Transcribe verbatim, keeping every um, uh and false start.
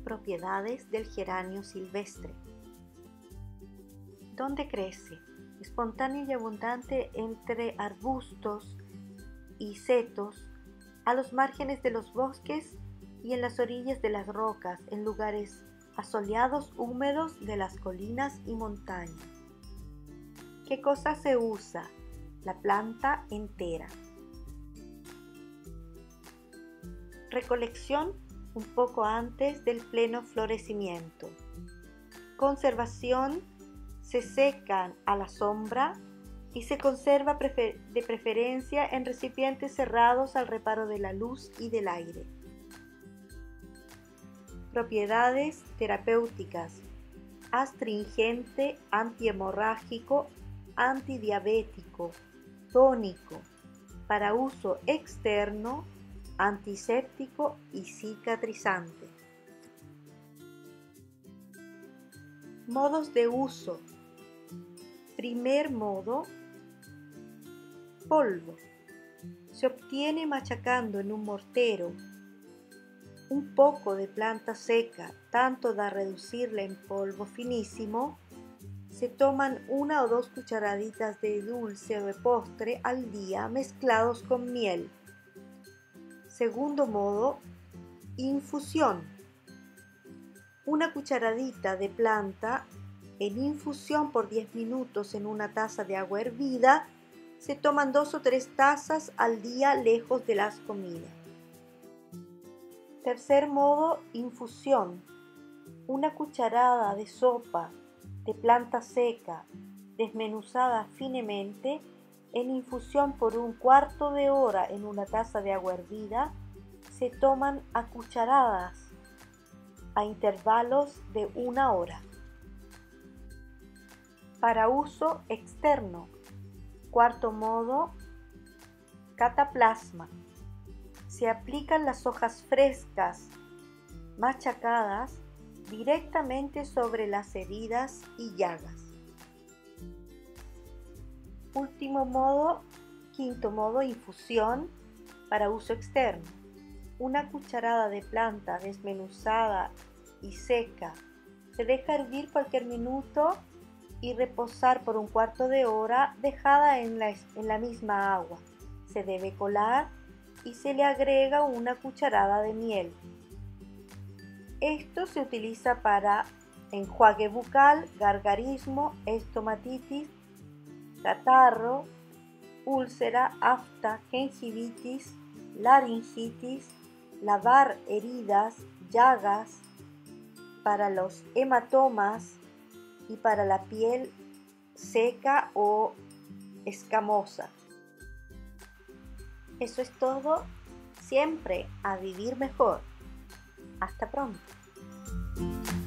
Propiedades del geranio silvestre. ¿Dónde crece? Espontáneo y abundante entre arbustos y setos, a los márgenes de los bosques y en las orillas de las rocas, en lugares asoleados húmedos de las colinas y montañas. ¿Qué cosa se usa? La planta entera. Recolección un poco antes del pleno florecimiento. Conservación: se secan a la sombra y se conserva prefer- de preferencia en recipientes cerrados al reparo de la luz y del aire. Propiedades terapéuticas: astringente, antihemorrágico, antidiabético, tónico, para uso externo, antiséptico y cicatrizante. Modos de uso. Primer modo: polvo. Se obtiene machacando en un mortero un poco de planta seca, tanto da reducirla en polvo finísimo. Se toman una o dos cucharaditas de dulce o de postre al día mezclados con miel. Segundo modo: infusión. Una cucharadita de planta en infusión por diez minutos en una taza de agua hervida. Se toman dos o tres tazas al día lejos de las comidas. Tercer modo: infusión. Una cucharada de sopa de planta seca desmenuzada finemente en infusión por un cuarto de hora en una taza de agua hervida. Se toman a cucharadas a intervalos de una hora. Para uso externo. Cuarto modo: cataplasma. Se aplican las hojas frescas machacadas directamente sobre las heridas y llagas. Último modo, quinto modo: infusión para uso externo. Una cucharada de planta desmenuzada y seca se deja hervir cualquier minuto y reposar por un cuarto de hora dejada en la, en la misma agua. Se debe colar y se le agrega una cucharada de miel. Esto se utiliza para enjuague bucal, gargarismo, estomatitis, catarro, úlcera, afta, gingivitis, laringitis, lavar heridas, llagas, para los hematomas y para la piel seca o escamosa. Eso es todo. Siempre a vivir mejor. Hasta pronto.